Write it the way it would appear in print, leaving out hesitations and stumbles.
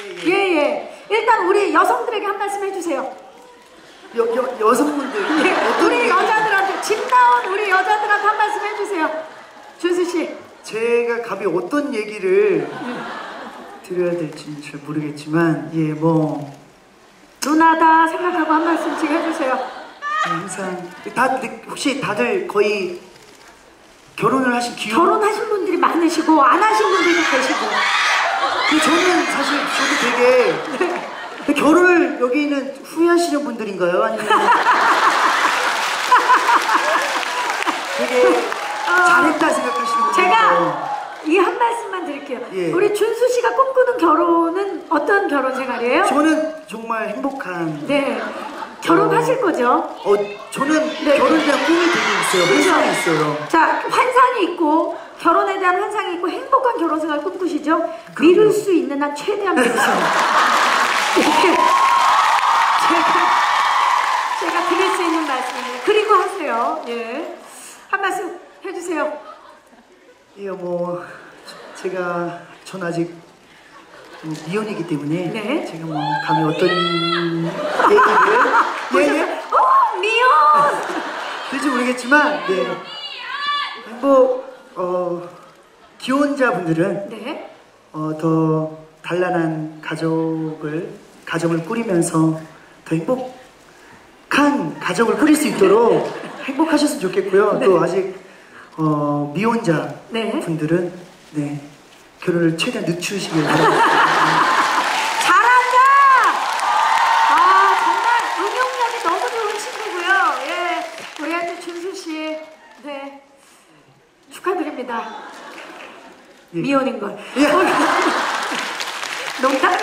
예. 일단 우리 여성들에게 한 말씀 해주세요. 여성분들. 예, 우리 여자들한테, 집 나온 우리 여자들한테 한 말씀 해주세요. 준수 씨. 제가 감히 어떤 얘기를 드려야 될지는 잘 모르겠지만, 누나다 생각하고 한 말씀씩 해주세요. 항상 혹시 다들 거의 결혼을 하신 결혼하신 분들이 많으시고 안 하신 분들도 계시고. 저는 사실 저도 되게 결혼을 여기는 후회하시는 분들인가요? 아니면 되게 잘했다 생각하시는 분들인가요? 제가 이 한 말씀만 드릴게요. 예. 우리 준수 씨가 꿈꾸는 결혼은 어떤 결혼 생활이에요? 저는 정말 행복한. 네. 결혼하실 거죠? 저는 결혼에 대한 꿈이 되게 있어요. 환상이 있어요. 자, 환상이 있고 결혼에 대한 환상이 있고 행복한 결혼 생활 꿈꾸시죠? 미룰 수 있는 한 최대한 미루세요. 이렇게 제가 드릴 수 있는 말씀이에요. 그리고 하세요. 예. 한 말씀 해주세요. 전 아직 미혼이기 때문에 네. 제가 감히 어떤 얘기를 미혼! 될지 모르겠지만 기혼자분들은 네. 더 단란한 가정을 꾸리면서 더 행복한 가정을 꾸릴 수 있도록 행복하셨으면 좋겠고요. 네. 또 아직 미혼자 네. 분들은 결혼을 최대한 늦추시길 바랍니다. 잘한다! 정말 응용력이 너무 좋은 친구고요. 예. 우리한테 준수 씨, 네. 축하드립니다. 예. 미혼인 걸. 예. 농담